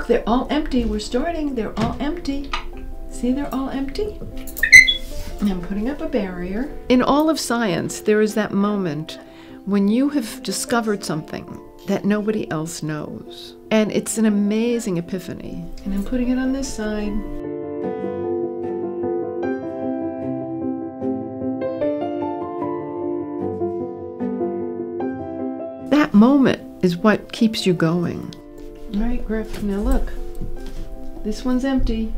they're all empty. We're starting. They're all empty. See, they're all empty. And I'm putting up a barrier. In all of science, there is that moment when you have discovered something that nobody else knows. And it's an amazing epiphany. And I'm putting it on this side. That moment is what keeps you going. All right, Griff, now look. This one's empty.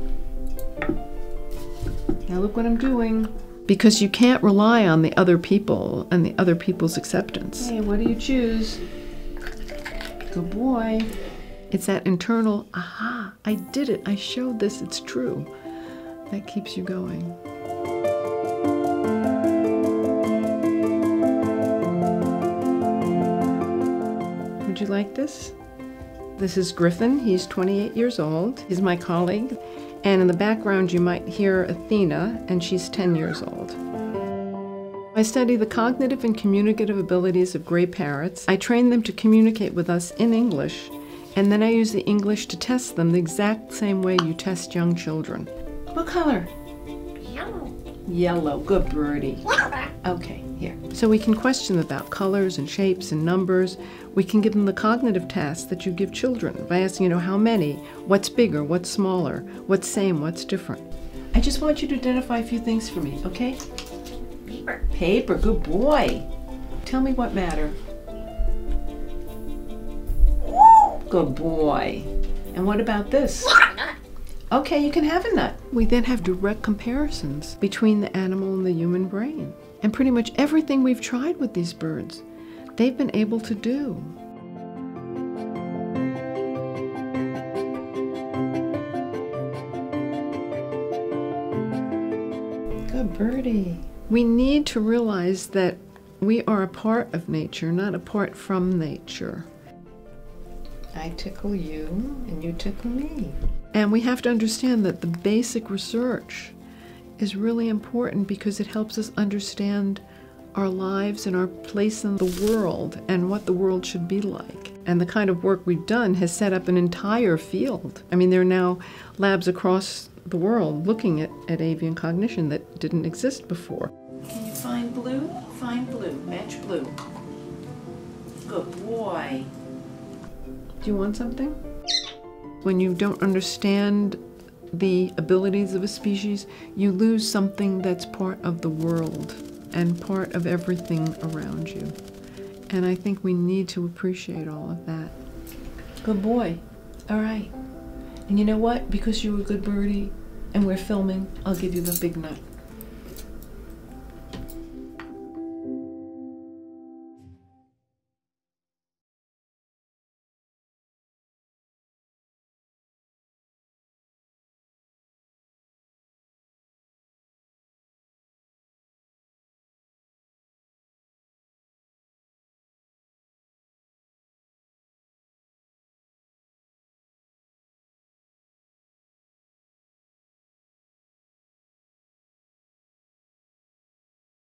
Now look what I'm doing. Because you can't rely on the other people and the other people's acceptance. Hey, what do you choose? Good boy. It's that internal, aha, I did it, I showed this, it's true. That keeps you going. Would you like this? This is Griffin, he's 28 years old. He's my colleague. And in the background you might hear Athena, and she's 10 years old. I study the cognitive and communicative abilities of gray parrots. I train them to communicate with us in English, and then I use the English to test them the exact same way you test young children. What color? Yellow. Yellow, good birdie. Okay, here. So we can question them about colors and shapes and numbers. We can give them the cognitive tasks that you give children by asking, how many, what's bigger, what's smaller, what's same, what's different. I just want you to identify a few things for me, okay? Paper. Paper, good boy. Tell me what matter. Good boy. And what about this? Okay, you can have a nut. We then have direct comparisons between the animal and the human brain. And pretty much everything we've tried with these birds, they've been able to do. Good birdie. We need to realize that we are a part of nature, not apart from nature. I tickle you and you tickle me. And we have to understand that the basic research is really important because it helps us understand our lives and our place in the world and what the world should be like. And the kind of work we've done has set up an entire field. I mean, there are now labs across the world looking at avian cognition that didn't exist before. Can you find blue? Find blue. Match blue. Good boy. Do you want something? When you don't understand the abilities of a species, you lose something that's part of the world and part of everything around you. And I think we need to appreciate all of that. Good boy. All right. And you know what? Because you were a good birdie and we're filming, I'll give you the big nut.